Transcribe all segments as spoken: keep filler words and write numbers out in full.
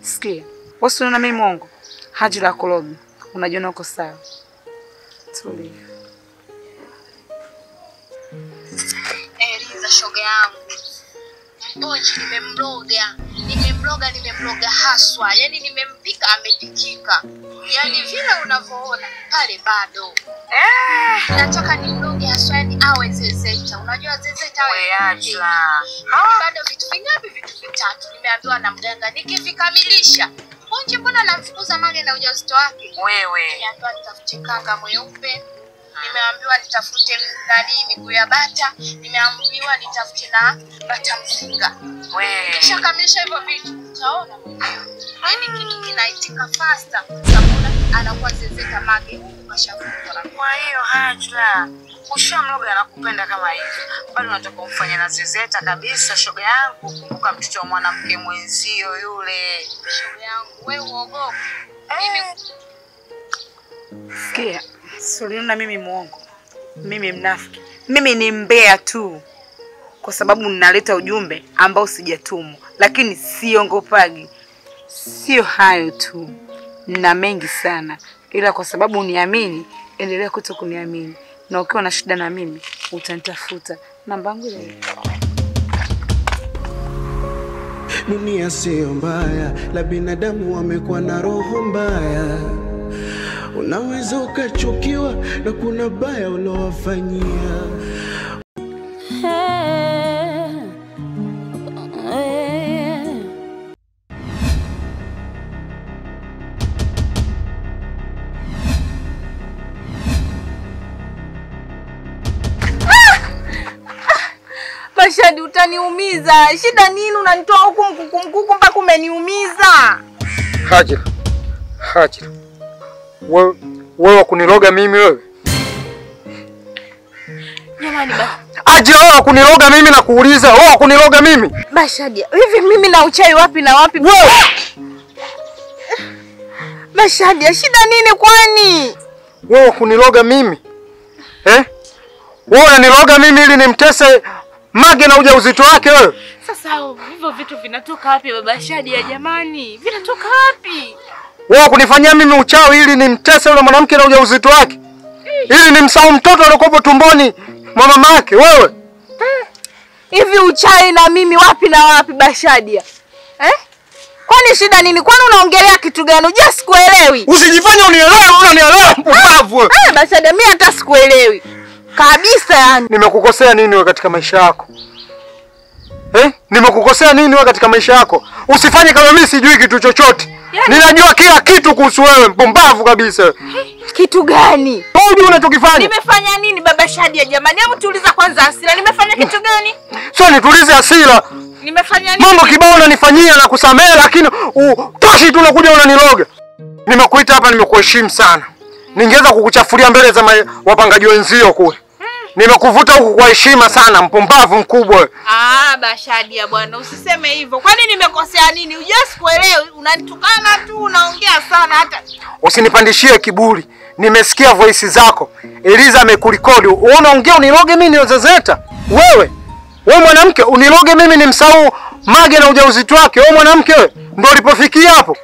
Sikia, wewe unaona mimi Mungu. Haji la kuloga. Unajiona uko sawa. Tulia. Eliza shoga yangu. Mponji nimemloga. Nimemloga nimemloga haswa. Yaani nimempika amepikika. Yaani vile unavyoona pale bado. Eh, nataka nimloge haswa yani awe zezeta. Unajua zezeta wewe Angela. Bado vitu vingapi vitu vitatu. Nimeambiwa na mganga nikivikamilisha. Mponji mbona namfukuza Mage na ujauzito wake? Wewe. Nimeambiwa nitafute kanga mweupe. Nimeambiwa nitafute nani miguu ya bata, nimeambiwa nitafute na bata mzinga. Wewe. Kisha kamilisha hivyo vitu utaona. Yaani kitu kinaitika faster. Sabuna anakuwa zezeka Mage ukashafuka. Kwa hiyo Hajla, ushamloga anakupenda kama hivi. Bado unataka kumfanya na zezeta kabisa shoga yangu. Kumbuka mtoto wa mwanamke mwenzio yule. Shoga yangu, wewe uogope. Mimi Sikia, Soliona mimi muongo. Mimi mnafiki. Mimi ni mbea tu. Kwa sababu ninaleta ujumbe ambao sijatumwa, lakini siongopagi. Sio hayo tu. Nina mengi sana. Ila kwa sababu uniamini, endelea kutokuniamini. Na ukiwa na shida na mimi, utanitafuta. Namba yangu ile. Dunia sio mbaya, la binadamu wamekuwa na roho mbaya. Unaweza ukachukiwa na kuna baya ulowafanyia. Bashadi utaniumiza. Shida nini unanitoa huku mkuku mkuku mpaka umeniumiza? Hajira. Hajira. Wewe wewe kuniloga mimi wewe? Jamani ba. Aje wewe kuniloga mimi na kuuliza, wewe kuniloga mimi? Bashadi, hivi mimi na uchai wapi na wapi? Wewe. Bashadi, shida nini kwani? Wewe kuniloga mimi? Eh? Wewe unaniloga mimi ili nimtese Mage na ujauzito wake wewe? Sasa hivyo vitu vinatoka wapi baba Shadi ya jamani? Vinatoka wapi? Wewe kunifanyia mimi uchawi ili nimtese yule mwanamke na ujauzito wake? Ili nimsahau mtoto aliyokuwa tumboni mwa mama yake wewe? Hivi uchawi na mimi wapi na wapi Bashadia? Eh? Kwani shida nini? Kwani unaongelea kitu gani? Unajua sikuelewi. Usijifanye unielewe, unanielewa mpumbavu wewe. Eh, Bashadia mimi hata sikuelewi. Kabisa yani. Nimekukosea nini wewe katika maisha yako? Eh? Nimekukosea nini wewe katika maisha yako? Usifanye kama mimi sijui kitu chochote. Yani, ninajua kila kitu kuhusu wewe, mpumbavu kabisa. Kitu gani? Wewe unachokifanya? Nimefanya nini baba Shadia jamani? Hebu tuuliza kwanza hasira. Nimefanya kitu gani? Sio nitulize hasira. Nimefanya nini? Mambo kibao unanifanyia na kusamehe lakini toshi tu unakuja unaniloga. Nimekuita hapa nimekuheshimu sana. Ningeweza kukuchafulia mbele za wapangaji wenzio kule. Nimekuvuta huku kwa heshima sana, mpumbavu mkubwa. Ah, Bashadia bwana, usiseme hivyo. Kwani nimekosea nini? Unajua sikuelewi. Unanitukana tu, unaongea sana hata. Usinipandishie kiburi. Nimesikia voice zako. Eliza amekurekodi. Wewe unaongea uniloge mimi niozezeta? Wewe. Wewe mwanamke uniloge mimi nimsahau Mage na ujauzito wake. Wewe mwanamke wewe ndio ulipofikia hapo.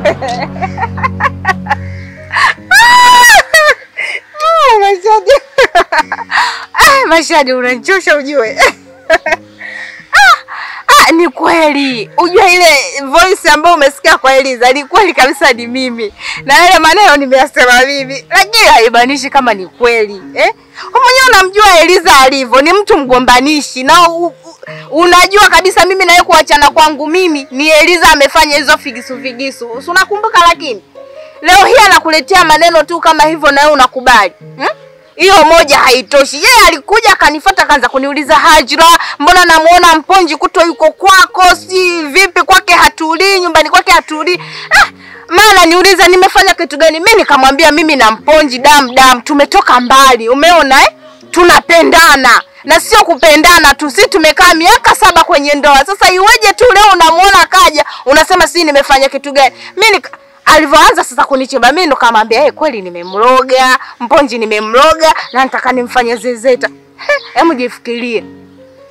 Ah, Bashadia. Ah, Bashadia unanichosha ujue. Ah, ah, ni kweli. Ujue ile voice ambayo umesikia kwa Eliza ni kweli kabisa ni mimi. Na ile maneno nimeyasema mimi. Lakini haibanishi kama ni kweli, eh? Wewe mwenyewe unamjua Eliza alivyo, ni mtu mgombanishi na u, u, unajua kabisa mimi na yeye kuachana kwangu mimi ni Eliza amefanya hizo figisu figisu. Unakumbuka lakini leo hii anakuletea maneno tu kama hivyo na wewe unakubali. Hmm? Hiyo moja haitoshi. Yeye alikuja akanifuata kaanza kuniuliza Hajira, mbona namuona Mponji kuto yuko kwako, si vipi kwake hatulii, nyumbani kwake hatulii. Ah, maana niuliza nimefanya kitu gani? Mimi nikamwambia mimi na Mponji dam dam tumetoka mbali. Umeona eh? Tunapendana. Na sio kupendana tu, si tumekaa miaka saba kwenye ndoa. Sasa iweje tu leo unamuona kaja, unasema si nimefanya kitu gani? Mimi alivyoanza sasa kunicheba mimi ndo kamwambia eh, hey, kweli nimemloga, Mponji nimemloga na nataka nimfanye zezeta. Hebu jifikirie.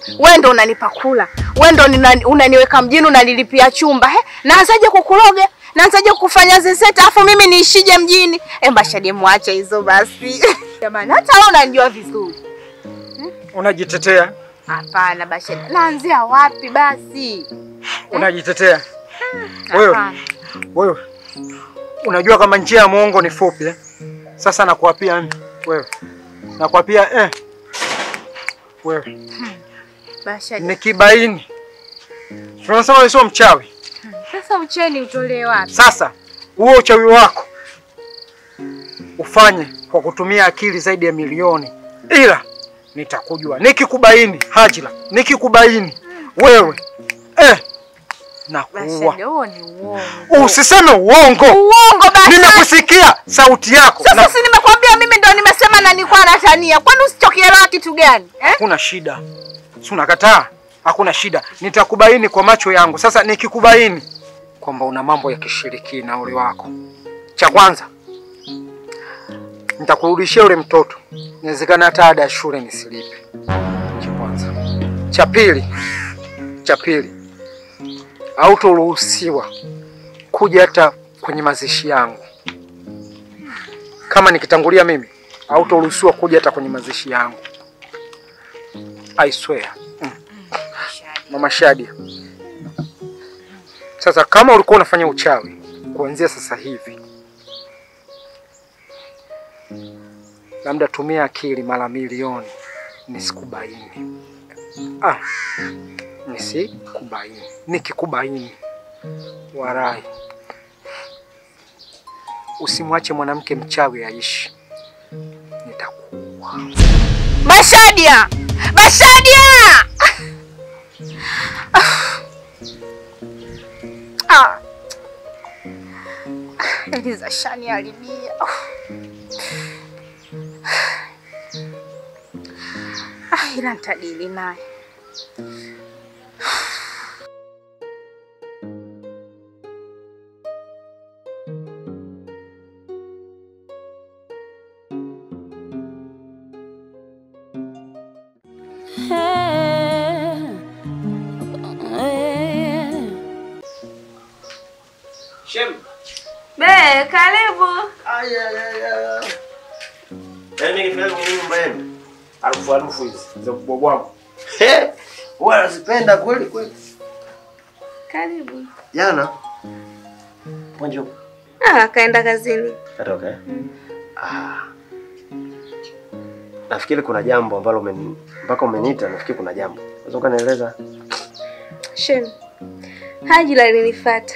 Wewe ndo unanipa kula. Wewe ndo unaniweka mjini unanilipia chumba. He? Naanzaje kukuloga? Naanzaje kukufanya zeseta afu mimi niishije mjini? Emba Shadi muache hizo basi. Jamani hata wewe unanijua vizuri. Hmm? Unajitetea? Hapana Bashadi. Naanzia wapi basi? Unajitetea? Wewe. Wewe. Unajua kama njia ya muongo ni fupi eh? Sasa nakuapia wewe. Nakuapia eh. Wewe. Hmm. Bashadi. Nikibaini. Tunasema wewe sio mchawi. Hmm. Sasa ucheni utolee wapi? Sasa huo uchawi wako ufanye kwa kutumia akili zaidi ya milioni. Ila nitakujua. Nikikubaini Hajira, nikikubaini wewe eh na kuua. Ni uongo. Usiseme uongo. Uongo basi. Nimekusikia sauti yako. Sasa si nimekwambia mimi ndo nimesema na nilikuwa natania. Kwani usichokielewa kitu gani? Eh? Hakuna shida. Si unakataa? Hakuna shida. Nitakubaini kwa macho yangu. Sasa nikikubaini kwamba una mambo ya kishirikina ule wako. Cha kwanza nitakurudishia ule mtoto. Inawezekana hata ada ya shule nisilipe. Cha kwanza. Cha pili. Cha pili. Hautoruhusiwa kuja hata kwenye mazishi yangu. Kama nikitangulia mimi, hautoruhusiwa kuja hata kwenye mazishi yangu. I swear. Mm. Mama Shadi. Sasa kama ulikuwa unafanya uchawi, kuanzia sasa hivi labda tumia akili mara milioni nisikubaini. Ah. Nisikubaini. Nikikubaini warai usimwache mwanamke mchawi aishi. Nitakuua. Bashadia! Bashadia! Ah. Eliza Shani alibia. Ah, ila nitadili naye. Shem. Be, karibu. Aya aya. Yaani nikifika kwenye nyumba yenu, harufu harufu hizi za kubwabwa. Eh, wewe unazipenda kweli kweli. Karibu. Jana. Ponjo. Ah, kaenda kazini. Katoka eh? Mm. Ah. Nafikiri kuna jambo ambalo umeni mpaka umeniita, nafikiri kuna jambo. Unaweza kunieleza? Shem. Hajira alinifuata.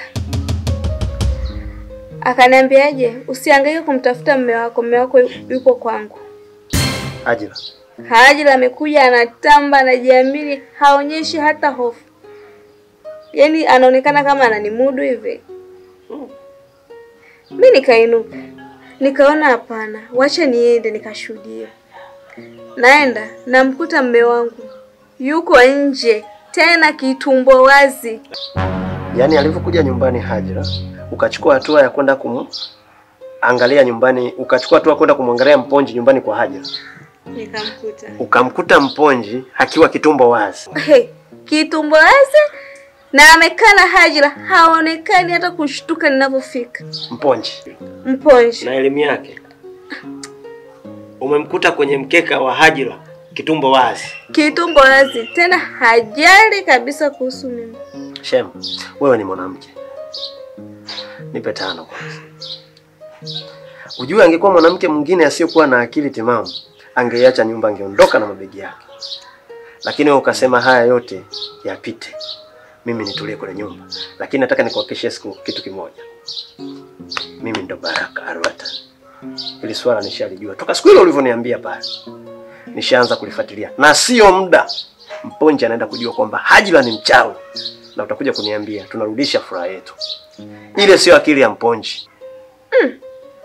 Akaniambiaje, usihangaike kumtafuta mume wako, mume wako yupo kwangu. Hajira. Hajira amekuja anatamba, anajiamini, haonyeshi hata hofu. Yaani anaonekana kama ananimudu hivi. Mm. Mimi nikainuka. Nikaona hapana, wacha niende nikashuhudie. Naenda, namkuta mume wangu yuko nje, tena kitumbo wazi. Yaani alivyokuja nyumbani Hajira, ukachukua hatua ya kwenda kumangalia nyumbani, ukachukua hatua kwenda kumwangalia Mponji nyumbani kwa Hajira. Nikamkuta. Ukamkuta Mponji akiwa kitumbo wazi. Hey, kitumbo wazi na amekana Hajira, haonekani hata kushtuka ninapofika. Mponji. Mponji. Na elimu yake. Umemkuta kwenye mkeka wa Hajira kitumbo wazi. Kitumbo wazi, tena hajali kabisa kuhusu mimi. Shem, wewe ni mwanamke. Nipe tano kwanza. Ujue angekuwa mwanamke mwingine asiyokuwa na akili timamu, angeiacha nyumba, angeondoka na mabegi yake. Lakini wewe ukasema haya yote yapite, mimi nitulie kwenye nyumba. Lakini nataka nikuhakikishie siku kitu kimoja. Mimi ndo Baraka Arwatan. Ili swala nishalijua toka siku ile ulivyoniambia pale. Nishaanza kulifuatilia. Na sio muda Mponji anaenda kujua kwamba Hajira ni mchawi. Na utakuja kuniambia tunarudisha furaha yetu. Ile sio akili ya Mponji. Mm.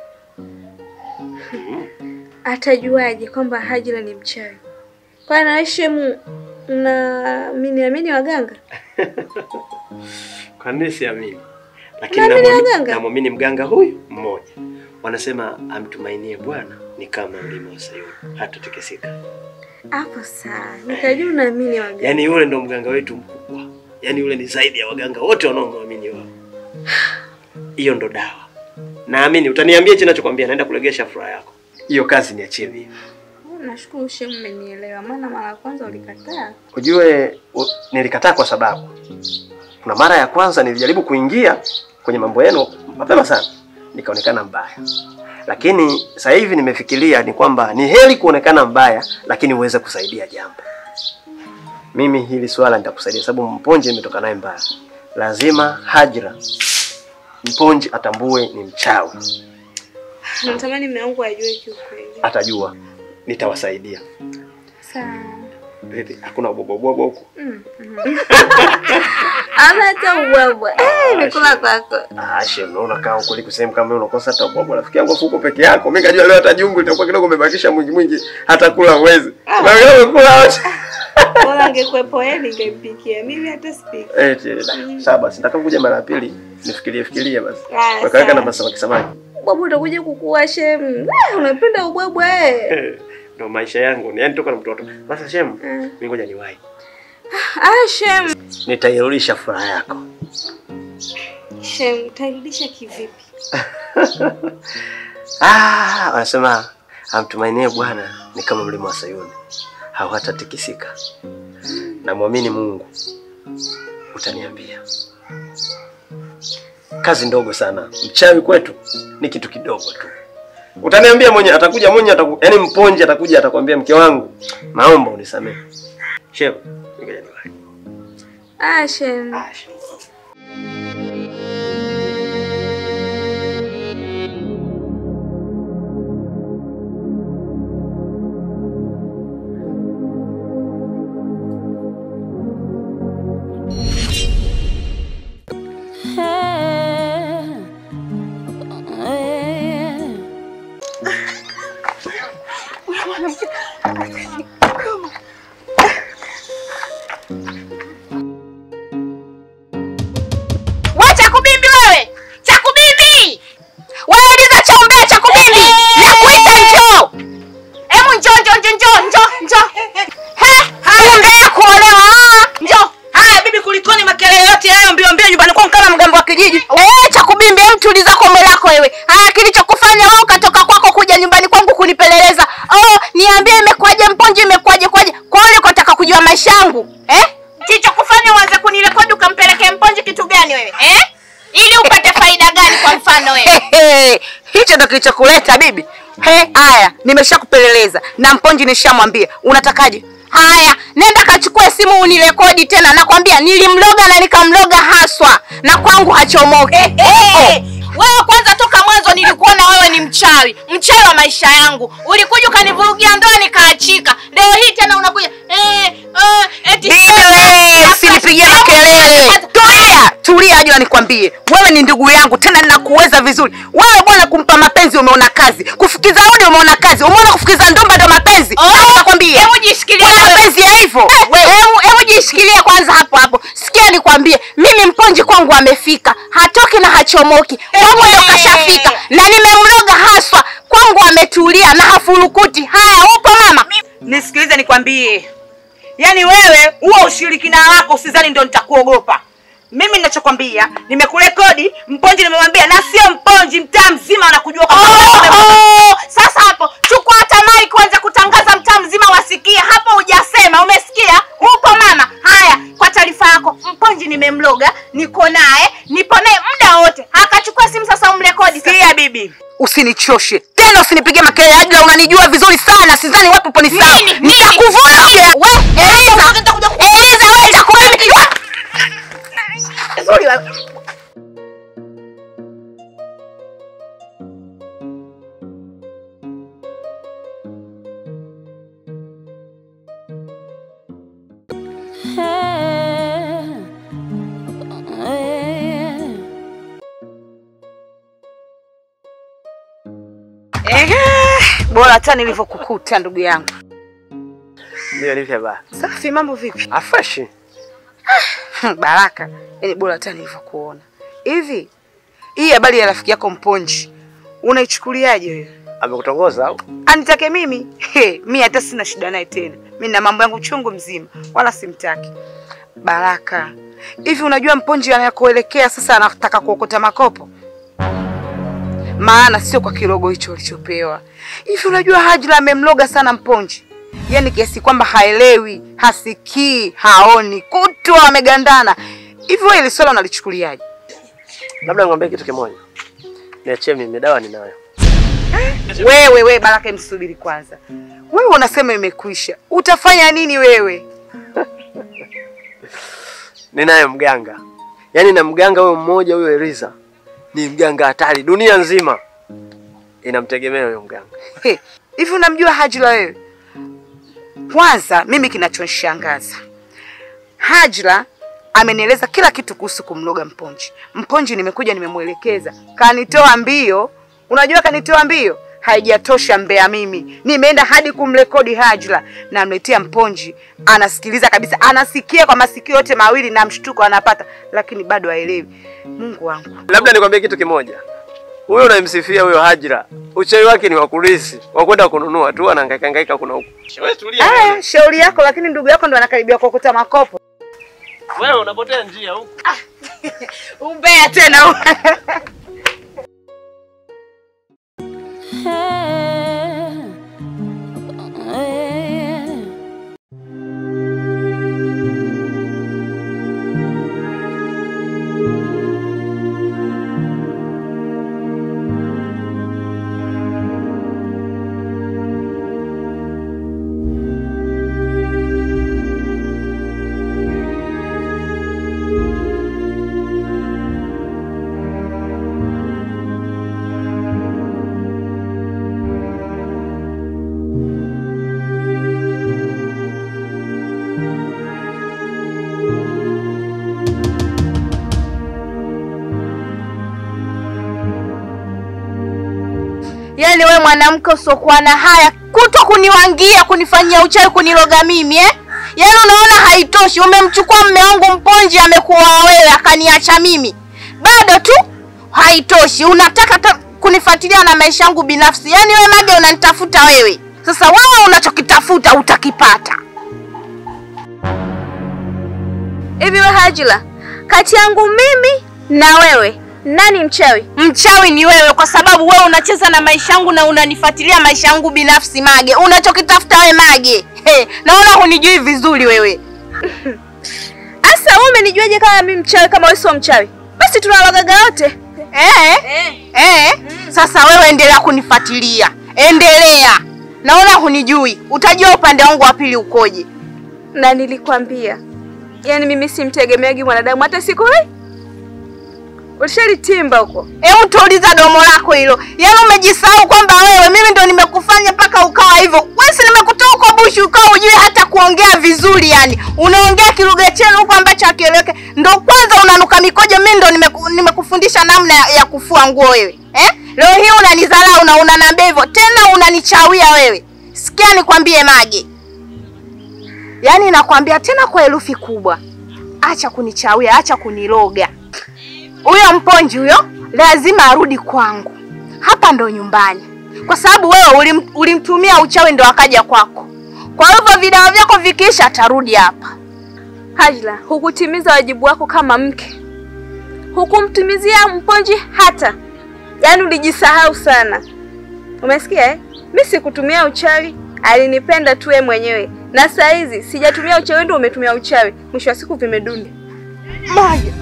Atajuaje kwamba Hajira ni mchawi? Kwa na Hashim na mimi amini waganga? Kwa nini siamini? Lakini na muamini mganga huyu mmoja. Wanasema amtumainie Bwana ni kama mlima wa Sayuni, hata tukisika. Hapo sawa. Nikajua unaamini waganga. Yaani yule ndo mganga wetu mkubwa. Yaani yule ni zaidi ya waganga wote wanaoamini wao. Hiyo ndo dawa. Naamini utaniambia hicho ninachokwambia, naenda kulegesha furaha yako. Hiyo kazi niachie mimi. Nashukuru shemu umenielewa, maana mara ya kwanza ulikataa. Ujue u, nilikataa kwa sababu kuna mara ya kwanza nilijaribu kuingia kwenye mambo yenu mapema sana, nikaonekana mbaya. Lakini sasa hivi nimefikiria ni kwamba ni heri kuonekana mbaya lakini uweze kusaidia jambo. Mimi hili swala nitakusaidia sababu Mponje imetoka naye mbaya. Lazima Hajra Mponje atambue ni mchawi. Natamani mume wangu ajue kiukweli. Atajua. Nitawasaidia. Sawa. Vipi? Hakuna ubwabwa huko? Mm. Ana hata ubwabwa. Eh, nimekula kwako. Ah, shem, unaona kama uko liko sehemu kama unakosa hata ubwabwa. Rafiki yangu huko peke yako. Mimi kajua leo hata jungu itakuwa kidogo umebakisha mwingi mwingi hata kula uwezi. Na wewe kula wote. Bora angekuepo yeye ningempikia. Mimi hata sipiki. Eh, sawa basi. Nitakapokuja mara ya pili nifikirie fikirie basi. Ah, Wakaweka na samaki samaki. Ubwabwa utakuja kukua shem. Ah, unapenda ubwabwa eh. Ndio maisha yangu. Yaani toka na mtoto. Basi shem, mimi ngoja niwahi. Ah, shem. Nitairudisha furaha yako. Shem, utairudisha kivipi? Ah, wanasema amtumainie Bwana ni kama mlima wa Sayuni. Hawatatikisika. Na muamini Mungu. Utaniambia. Kazi ndogo sana. Mchawi kwetu ni kitu kidogo tu. Utaniambia mwenye atakuja mwenye ataku, yaani Mponje atakuja atakwambia mke wangu, naomba unisamehe. Shehe, ngoja niwahi. Ah, shem. Ah, shehe. Wacha kubimbi wewe. Cha kubimbi. Wewe ndiza chaombea cha kubimbi. Nakuita njoo. Hebu njoo njoo njoo njoo njoo njoo. He, haongea kuolewa. Njoo. Haya bibi, kulikoni makelele yote hayo mbio mbio nyumbani kwangu kama mgambo wa kijiji? Wewe cha kubimbi, hem tuliza kombe lako wewe. Haya, kilichokufanya wewe ukatoka kwako kuja nyumbani kwangu kunipeleleza. Oh, niambie imekwaje Mponje, imekwaje kwaje? Kwa nini unataka kujua maisha yangu? Eh? Kilichokufanya uanze kunirekodi ukampelekea Mponje kitu gani wewe? Eh? Ili upate faida gani kwa mfano wewe? Hicho ndio kilichokuleta bibi. He, haya, nimeshakupeleleza na Mponje nishamwambia. Unatakaje? Haya, nenda kachukue simu unirekodi tena. Nakwambia nilimloga na nikamloga haswa. Na kwangu hachomoki. Hey, hey. Wewe kwanza toka mwanzo nilikuona wewe ni mchawi. Mchawi wa maisha yangu. Ulikuja ukanivurugia ndoa nikaachika. Leo hii tena unakuja eh eh eti usinipigie makelele. Tulia, tulia hadi nikwambie. Wewe ni ndugu yangu tena ninakuweza vizuri. Wewe bwana kumpa mapenzi umeona kazi. Kufukiza udi umeona kazi. Umeona kufukiza ndomba ndo mapenzi. Oh, nakwambia. Hebu jishikilie mapenzi ya hivyo. Wewe hebu hebu jishikilie kwanza hapo hapo. Sikia nikwambie, mimi Mponje kwangu amefika. Hatoki na hachomoki. Kwangu ndo kashafika na nimemloga haswa. Kwangu ametulia na hafurukuti. Haya, upo mama? Nisikilize nikwambie. Yaani wewe huo ushirikina wako usizani ndio nitakuogopa. Mimi ninachokwambia, nimekurekodi, Mponje nimemwambia na sio Mponje, mtaa mzima anakujua kwa sababu. Oh, sasa hapo chukua hata mic kwanza kutangaza mtaa mzima wasikie. Hapo hujasema, umesikia? Upo mama? Haya, kwa taarifa yako, Mponje nimemloga, niko naye, nipo naye muda wote. Akachukua simu sasa umrekodi sasa. Sikia bibi, usinichoshe. Tena usinipige makelele, Hajra unanijua vizuri sana. Sidhani wapi upo ni sawa. Nitakuvuruga. Wewe, Eliza. Eliza wewe takubimi. Sorry wewe. Eh, bora hata nilivyokukuta ndugu yangu. Ndio nipe ba. Safi, mambo vipi? Afresh. Baraka. Yaani bora hata nilivyokuona. Hivi hii habari ya rafiki yako Mponje unaichukuliaje wewe? Amekutongoza au? Anitake mimi? He, mimi hata sina shida naye tena. Mimi na mambo yangu chungu mzima, wala simtaki. Baraka, hivi unajua Mponji anakoelekea sasa anataka kuokota makopo? Maana sio kwa kirogo hicho alichopewa. Hivi unajua Hajla amemloga sana Mponji? Yaani kiasi kwamba haelewi, hasikii, haoni, kutwa amegandana. Hivi wewe ile swala unalichukuliaje? Labda ngombe kitu kimoja. Niachie mimi, dawa ninayo. Wewe wewe Baraka, msubiri kwanza. Wewe unasema imekwisha. Utafanya nini wewe? Ninaye mganga. Yaani na mganga huyo mmoja huyo Eliza. Ni mganga hatari dunia nzima. Inamtegemea huyo mganga. Hey, hivi unamjua Hajla wewe? Kwanza mimi kinachonishangaza, Hajla amenieleza kila kitu kuhusu kumloga Mponji. Mponji nimekuja nimemuelekeza, kanitoa mbio. Unajua kanitoa mbio? Haijatosha mbea mimi. Nimeenda hadi kumrekodi Hajla na mletea Mponji. Anasikiliza kabisa, anasikia kwa masikio yote mawili na mshtuko anapata, lakini bado haelewi. Mungu wangu. Labda nikwambie kitu kimoja. Huyo unayemsifia huyo Hajla, uchawi wake ni wa kulisi, wa kwenda kununua tu, anahangaika hangaika kuna huko. Wewe tulia. Ah, shauri yako, lakini ndugu yako ndo anakaribia kuokota makopo. Wewe unapotea njia huko. Umbea tena. Yaani wewe mwanamke usokuwa na haya kuto kuniwangia, kunifanyia uchawi, kuniloga mimi eh? Yaani unaona haitoshi, umemchukua mume wangu Mponji amekuwa wewe akaniacha mimi. Bado tu haitoshi, unataka kunifuatilia na maisha yangu binafsi. Yaani wewe Mage unanitafuta wewe. Sasa wewe unachokitafuta utakipata. Hivi wewe Hajla, kati yangu mimi na wewe nani mchawi? Mchawi ni wewe, kwa sababu wewe unacheza na maisha yangu na unanifuatilia maisha yangu binafsi Mage. Unachokitafuta wewe Mage. Hey, naona hunijui vizuri wewe. Asa wewe umenijuaje kama mimi mchawi kama wewe sio mchawi? Basi tunalogaga wote. Eh? Eh. Eh? Mm. Sasa wewe endelea kunifuatilia. Endelea. Naona hunijui. Utajua upande wangu wa pili ukoje. Na nilikwambia. Yaani mimi simtegemeagi mwanadamu hata siku hii. Ulishalitimba huko. Hebu tuuliza domo lako hilo. Yaani umejisahau kwamba wewe mimi ndo nimekufanya paka ukawa hivyo. Wewe si nimekutoa kwa bushi ukawa ujue hata kuongea vizuri yani. Unaongea kilugha chenu huko ambacho hakieleweke. Ndo kwanza unanuka mikojo, mimi ndo nimeku, nimekufundisha namna ya, ya kufua nguo wewe. Eh? Leo hii unanidharau na unaniambia hivyo. Tena unanichawia wewe. Sikia nikwambie Mage. Yaani nakwambia tena kwa herufi kubwa. Acha kunichawia, acha kuniloga. Huyo Mponji huyo lazima arudi kwangu. Hapa ndo nyumbani. Kwa sababu wewe ulim, ulimtumia uchawi ndo akaja kwako. Kwa hivyo video vyako vikisha atarudi hapa. Hajla, hukutimiza wajibu wako kama mke. Hukumtimizia Mponji hata. Yaani ulijisahau sana. Umesikia eh? Mimi sikutumia uchawi, alinipenda tu yeye mwenyewe. Na saa hizi sijatumia uchawi ndio umetumia uchawi. Mwisho wa siku vimedunda. Mage.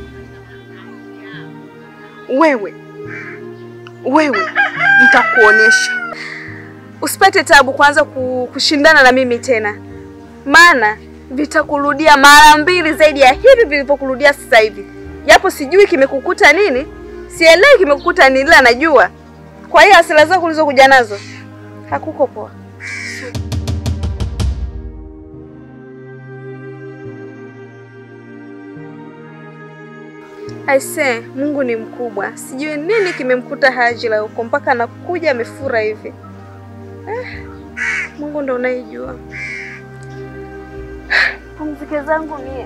Wewe. Wewe nitakuonesha. Usipate tabu kwanza kushindana na mimi tena. Maana vitakurudia mara mbili zaidi ya hivi vilivyokurudia sasa hivi. Japo sijui kimekukuta nini, sielewi kimekukuta nini, ila najua. Kwa hiyo hasira zako ulizokuja nazo hakuko poa. Aise, Mungu ni mkubwa. Sijui nini kimemkuta Hajla huko mpaka anakuja amefura hivi. Eh, Mungu ndo unayejua. Pumzike zangu mie.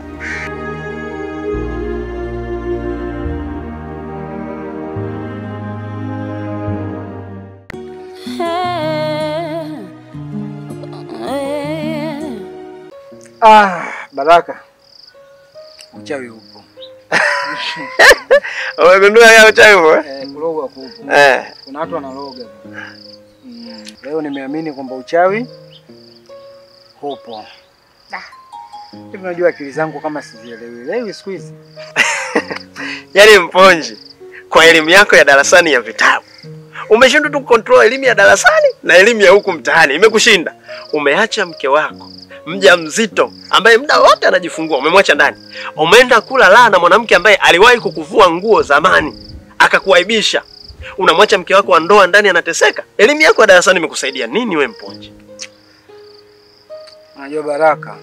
Ah, Baraka. Uchawi upo. Umegundua ya uchawi upo? Eh, kuloga kupo. Eh. Kuna watu wanaloga. Mm. Leo nimeamini kwamba uchawi upo. Hivi unajua akili zangu kama sizielewi. Leo siku hizi. Yaani Mponji, kwa elimu yako ya darasani ya vitabu, umeshindwa tu control elimu ya darasani na elimu ya huku mtaani. Imekushinda. Umeacha mke wako mjamzito ambaye muda wote anajifungua, umemwacha ndani. Umeenda kula laa na mwanamke ambaye aliwahi kukuvua nguo zamani, akakuaibisha. Unamwacha mke wako wa ndoa ndani anateseka. Elimu yako ya darasani imekusaidia nini wewe Mponji? Unajua Baraka,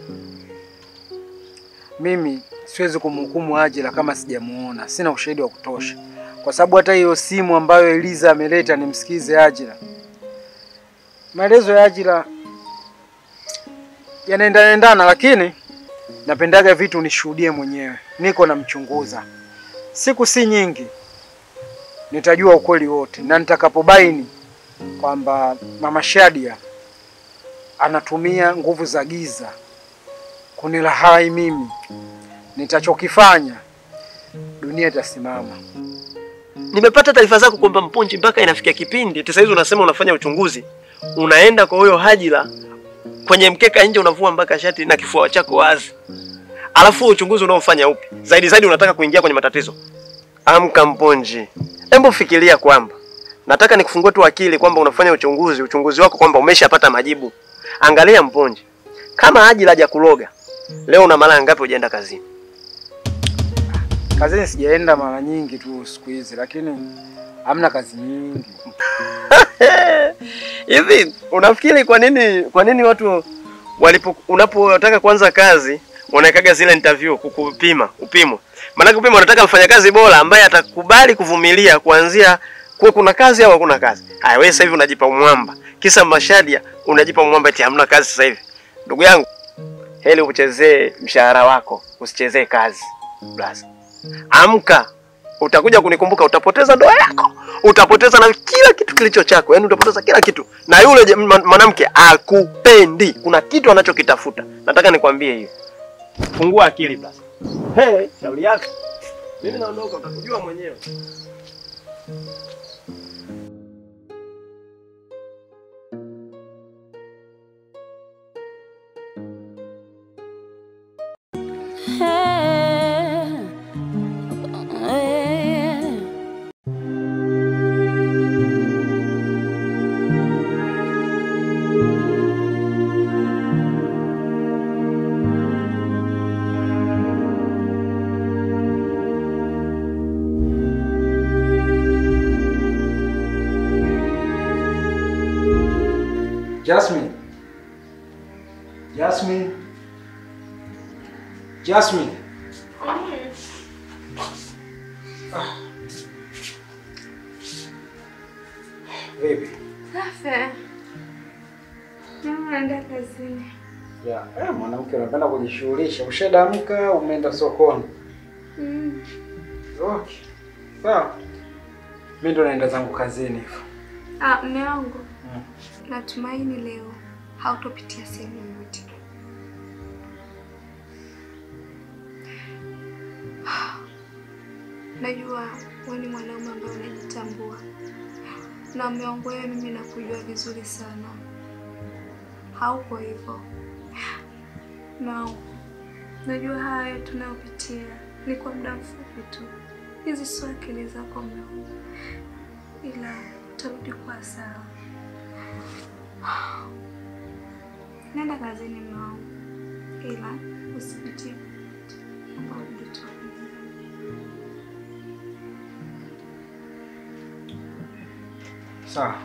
mimi siwezi kumhukumu Ajira kama sijamuona. Sina ushahidi wa kutosha. Kwa sababu hata hiyo simu ambayo Eliza ameleta nimsikize Ajira, maelezo ya Ajira yanaendana endana, lakini napendaga vitu nishuhudie mwenyewe. Niko na mchunguza. Siku si nyingi nitajua ukweli wote, na nitakapobaini kwamba Mama Shadia anatumia nguvu za giza kunilahai mimi, nitachokifanya dunia itasimama. Nimepata taarifa zako kwamba Mponji mpaka inafikia kipindi sasa hizi unasema unafanya uchunguzi. Unaenda kwa huyo Hajira kwenye mkeka nje, unavua mpaka shati na kifua chako wazi. Alafu uchunguzi unaofanya upi? Zaidi zaidi unataka kuingia kwenye matatizo. Amka Mponji. Hebu fikiria kwamba nataka nikufungue tu akili kwamba unafanya uchunguzi, uchunguzi wako kwamba umeshapata majibu. Angalia Mponji. Kama Hajira haja kuloga, leo una mara ngapi hujaenda kazini? Kazini sijaenda mara nyingi tu siku hizi, lakini hamna kazi nyingi. Hivi unafikiri kwa nini kwa nini watu walipo unapotaka kuanza kazi wanakaga zile interview kukupima, upimo? Maana kupima unataka mfanyakazi bora ambaye atakubali kuvumilia kuanzia kwa kuna kazi au hakuna kazi. Haya wewe sasa hivi unajipa mwamba. Kisa Mashadia unajipa mwamba eti hamna kazi sasa hivi. Ndugu yangu, heli uchezee mshahara wako, usichezee kazi. Blaza. Amka. Utakuja kunikumbuka, utapoteza ndoa yako. Utapoteza na kila kitu kilicho chako. Yaani utapoteza kila kitu. Na yule mwanamke akupendi. Kuna kitu anachokitafuta. Nataka nikwambie hiyo. Fungua akili blaza. Hey, shauri yako. Mimi naondoka, utakujua mwenyewe. Jasmine. Jasmine. Jasmine. Ah. Baby. Safi. Mama anaenda kazini. Ya, eh, mwanamke unapenda kujishughulisha. Ushadamka, umeenda sokoni. Mm. Okay. Sawa. Mimi ndo naenda zangu kazini hivyo. Ah, mume wangu. Mm. Natumaini leo hautopitia sehemu yoyote. Najua wewe ni mwanaume ambaye unajitambua. Na mume wangu wewe mimi nakujua vizuri sana. Hauko hivyo. Na najua haya tunayopitia ni kwa muda mfupi tu. Hizi sio akili zako mume wangu. Ila tutarudi kwa sawa. Nenda kazini mume wangu. Ila usipitie ambao ndio. Sawa.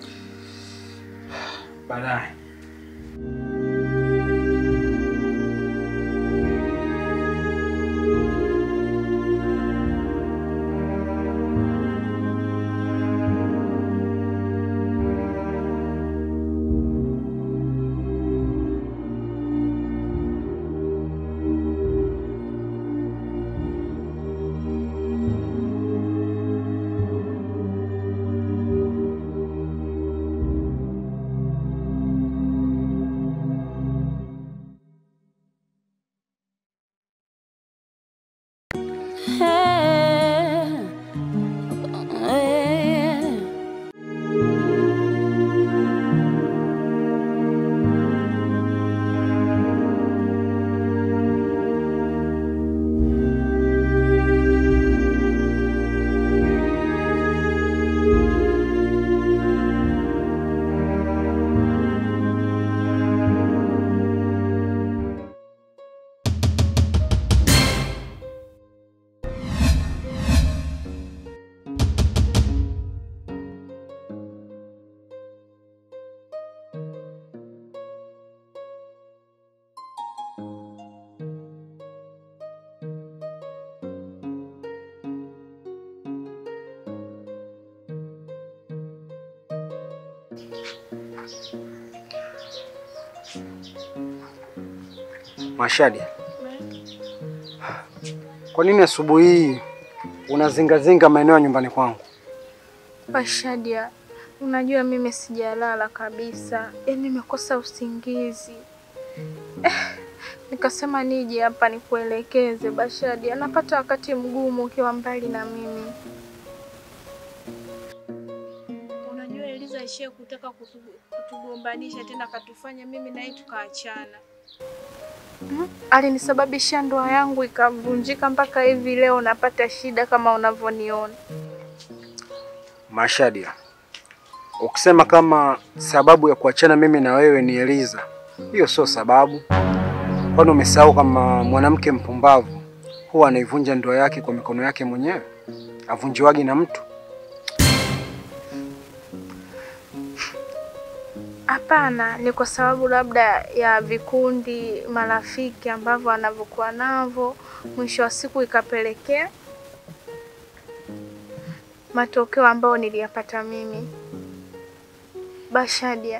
Baadaye. Mashadi, kwa nini asubuhi hii unazingazinga maeneo ya nyumbani kwangu? Bashadia, unajua mimi sijalala kabisa. Yaani nimekosa usingizi. Eh, nikasema nije hapa nikuelekeze Bashadia. Napata wakati mgumu ukiwa mbali na mimi. Unajua Eliza ishie kutaka kutu, kutugombanisha tena katufanya mimi na yeye tukaachana. Hmm? Alinisababisha ndoa yangu ikavunjika mpaka hivi leo napata shida kama unavyoniona. Mashadia, ukisema kama sababu ya kuachana mimi na wewe ni Eliza, hiyo sio sababu. Kwani umesahau kama mwanamke mpumbavu huwa anaivunja ndoa yake kwa mikono yake mwenyewe? Avunjiwagi na mtu? Hapana, ni kwa sababu labda ya vikundi marafiki ambavyo anavyokuwa navyo, mwisho wa siku ikapelekea matokeo ambayo niliyapata mimi. Bashadia,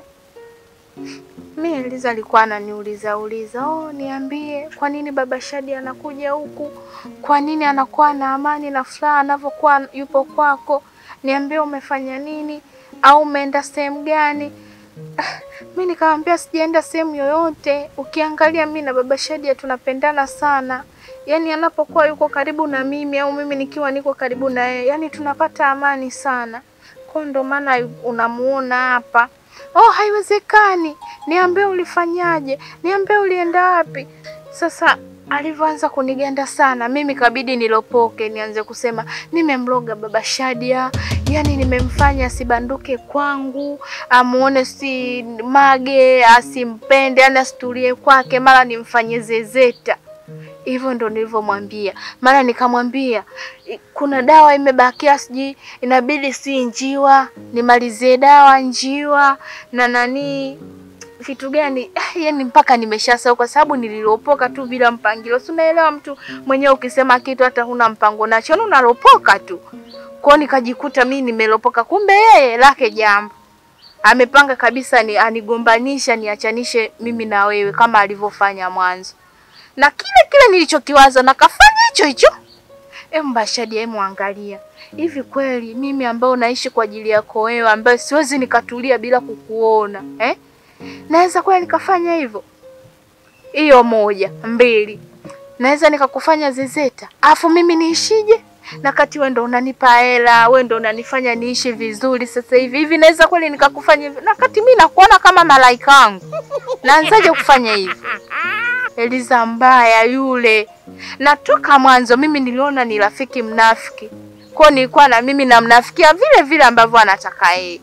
mimi Eliza alikuwa ananiuliza uliza, "Oh, niambie kwa nini baba Shadia anakuja huku? Kwa nini anakuwa na amani na furaha anavyokuwa yupo kwako? Niambie umefanya nini au umeenda sehemu gani?" Mimi nikamwambia sijaenda sehemu yoyote. Ukiangalia mimi na baba Shadia tunapendana sana. Yaani anapokuwa yuko karibu na mimi au mimi nikiwa niko karibu na yeye, yaani tunapata amani sana. Kwa ndo maana unamuona hapa. "Oh, haiwezekani. Niambie ulifanyaje? Niambie ulienda wapi?" Sasa alivyoanza kuniganda sana, mimi kabidi nilopoke, nianze kusema nimemloga baba Shadia, yani nimemfanya asibanduke kwangu, amuone si Mage, asimpende, yani asitulie kwake, mara nimfanye zezeta. Hivyo ndo nilivyomwambia. Mara nikamwambia kuna dawa imebakia siji, inabidi si njiwa, nimalizie dawa njiwa na nani vitu gani, yani mpaka nimeshasahau kwa sababu nililopoka tu bila mpangilio. Si unaelewa mtu mwenyewe ukisema kitu hata huna mpango nacho unalopoka tu. Kwa nikajikuta mimi nimelopoka, kumbe yeye lake jambo. Amepanga kabisa ni anigombanisha niachanishe mimi na wewe kama alivyofanya mwanzo. Na kile kile nilichokiwaza na kafanya hicho hicho. Em Bashadia, em angalia. Hivi kweli mimi ambao naishi kwa ajili yako wewe, ambaye siwezi nikatulia bila kukuona, eh? Naweza kweli nikafanya hivyo? Hiyo moja, mbili. Naweza nikakufanya zezeta. Afu mimi niishije? Na kati wewe ndo unanipa hela, wewe ndo unanifanya niishi vizuri sasa hivi. Hivi naweza kweli nikakufanya hivyo? Na kati mimi nakuona kama malaika wangu. Naanzaje kufanya hivi? Eliza mbaya yule. Na toka mwanzo mimi niliona ni rafiki mnafiki. Kwa nilikuwa na mimi namnafikia vile vile ambavyo anataka yeye.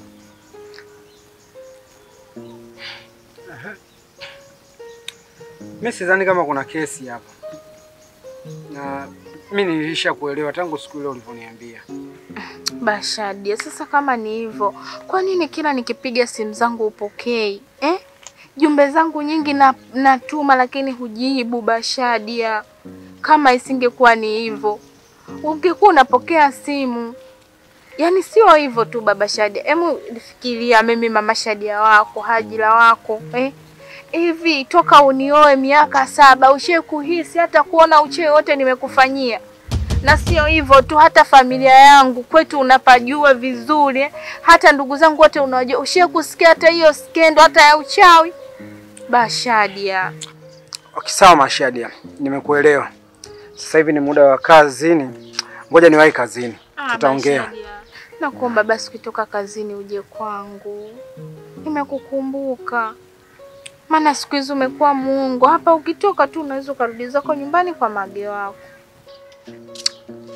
Mimi sidhani kama kuna kesi hapa. Na mimi nilisha kuelewa tangu siku ile ulivyoniambia. Bashadia, sasa kama ni hivyo, kwa nini kila nikipiga simu zangu upokei? Eh? Jumbe zangu nyingi na natuma lakini hujibu Bashadia. Kama isingekuwa ni hivyo, ungekuwa unapokea simu. Yaani sio hivyo tu baba Shadia. Hemu fikiria mimi mama Shadia wako, Hajira wako, eh? Hivi toka unioe miaka saba ushe kuhisi hata kuona uche wote nimekufanyia? Na sio hivyo tu, hata familia yangu kwetu unapajua vizuri, eh? Hata ndugu zangu wote unajua, ushe kusikia hata hiyo skendo hata ya uchawi Bashadia. Okay, sawa Mashadia, nimekuelewa. Sasa hivi ni muda wa kazini. Ngoja niwahi kazini. Ah, tutaongea. Nakuomba basi kutoka kazini uje kwangu. Nimekukumbuka. Maana siku hizo umekuwa muongo. Hapa ukitoka tu unaweza kurudi zako nyumbani kwa Mage wako.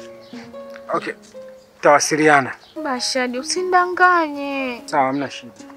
Okay. Tawasiliana. Bashadi, usindanganye. Sawa, hamna shida.